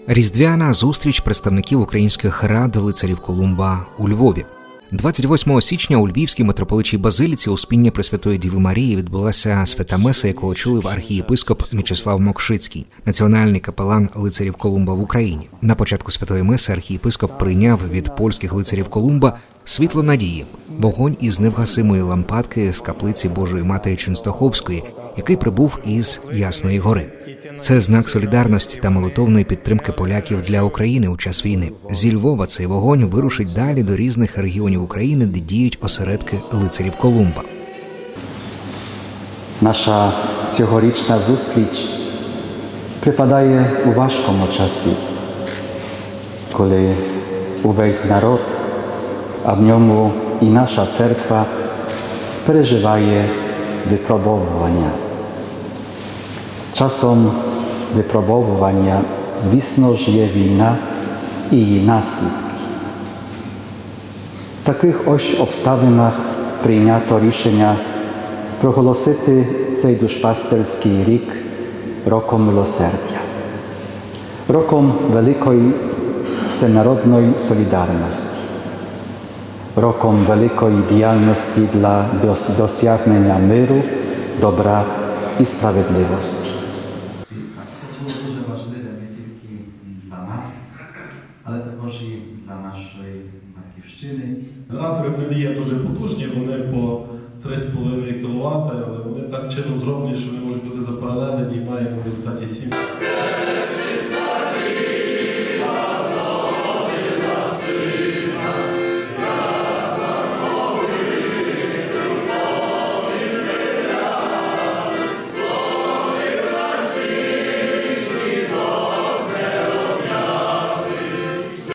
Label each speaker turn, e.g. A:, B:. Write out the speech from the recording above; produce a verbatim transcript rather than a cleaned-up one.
A: Різдвяна зустріч представників українських рад лицарів Колумба у Львові. двадцять восьмого січня у Львівській митрополичій базиліці Успіння Пресвятої Діви Марії відбулася свята меса, яку очолив архієпископ Мічеслав Мокшицький, національний капелан лицарів Колумба в Україні. На початку святої меси архієпископ прийняв від польських лицарів Колумба світло надії, вогонь із невгасимої лампадки з каплиці Божої Матері Ченстоховської, який прибув із Ясної Гори. Це знак солідарності та молитовної підтримки поляків для України у час війни. Зі Львова цей вогонь вирушить далі до різних регіонів України, де діють осередки лицарів Колумба.
B: Наша цьогорічна зустріч припадає у важкому часі, коли увесь народ, а в ньому і наша церква, переживає випробовування. Часом випробовування, звісно ж, є війна і її наслідки. В таких ось обставинах прийнято рішення проголосити цей душпастерський рік роком милосердя, роком великої всенародної солідарності, роком великої діяльності для досягнення миру, добра і справедливості.
C: Це було дуже важливе не тільки для нас, але також і для нашої батьківщини.
D: Генератори в них є дуже потужні, вони по три з половиною кіловата, але вони так чином зроблені, що вони можуть бути запаралелені і маємо в результаті сім.